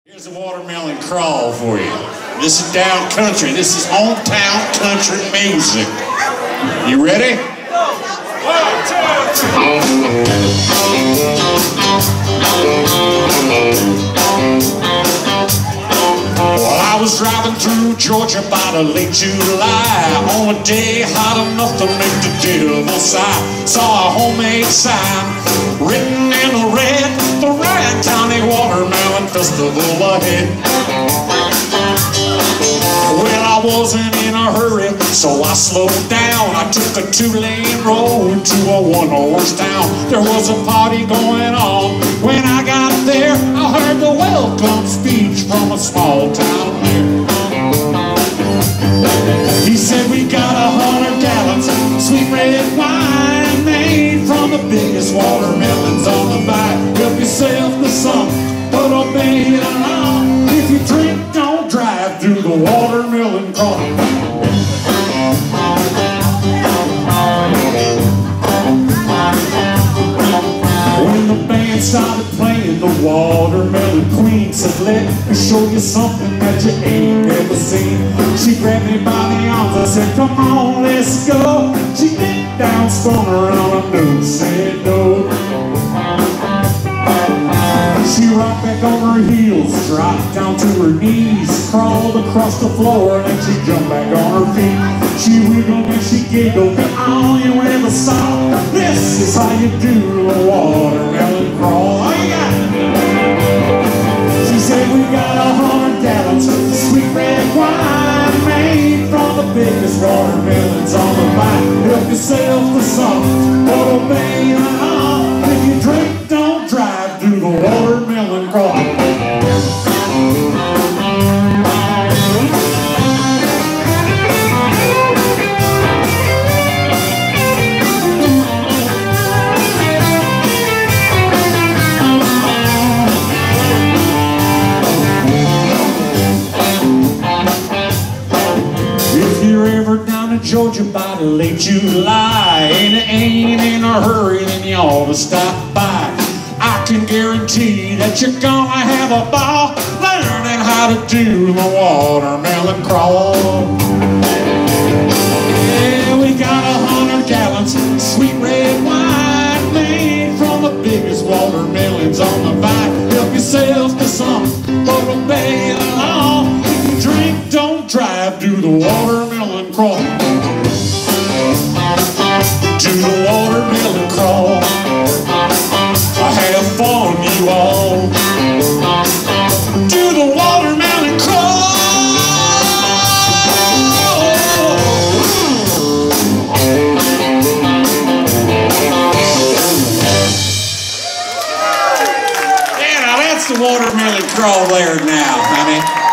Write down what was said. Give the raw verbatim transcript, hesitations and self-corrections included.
Here's a watermelon crawl for you. This is down country. This is hometown country music. You ready? One, two, three. Well, I was driving through Georgia by the late July on a day hot enough to make the devil sigh. Saw a homemade sign written in a red, the Ryan County Watermelon Festival ahead. Well, I wasn't in a hurry, so I slowed down. I took a two-lane road to a one-horse town. There was a party going on. When I got there, I heard the welcome speech from a small town mayor. He said, we got a hundred gallons of sweet red wine made from the biggest watermelons on the vine. Help yourself to some, but obey it along. If you drink, don't drive through the watermelon crawl. When the band started playing, the Watermelon Queen said, let me show you something that you ain't ever seen. She grabbed me by the arms, I said, come on, let's go. She bent down, spun around, I knew, said no. She rocked back on her heels, dropped down to her knees, crawled across the floor, and then she jumped back on her feet. She wiggled and she giggled, but all you ever saw, this is how you do a watermelon crawl. Oh, you got it. She said, we got a hundred gallons of sweet red wine made from the biggest watermelons on the vine. Help yourself to some, but obey the law. If you drink, don't drive, do the watermelon crawl. Georgia by the late July, and it ain't in a hurry, then you ought to stop by. I can guarantee that you're gonna have a ball learning how to do the watermelon crawl. Yeah, we got a hundred gallons of sweet red wine made from the biggest watermelons on the vine. Help yourself to some, but obey the law. If you drink, don't drive, do the watermelon crawl. Do the watermelon crawl. Have fun, you all. Do the watermelon crawl. Yeah, now that's the watermelon crawl there now, honey.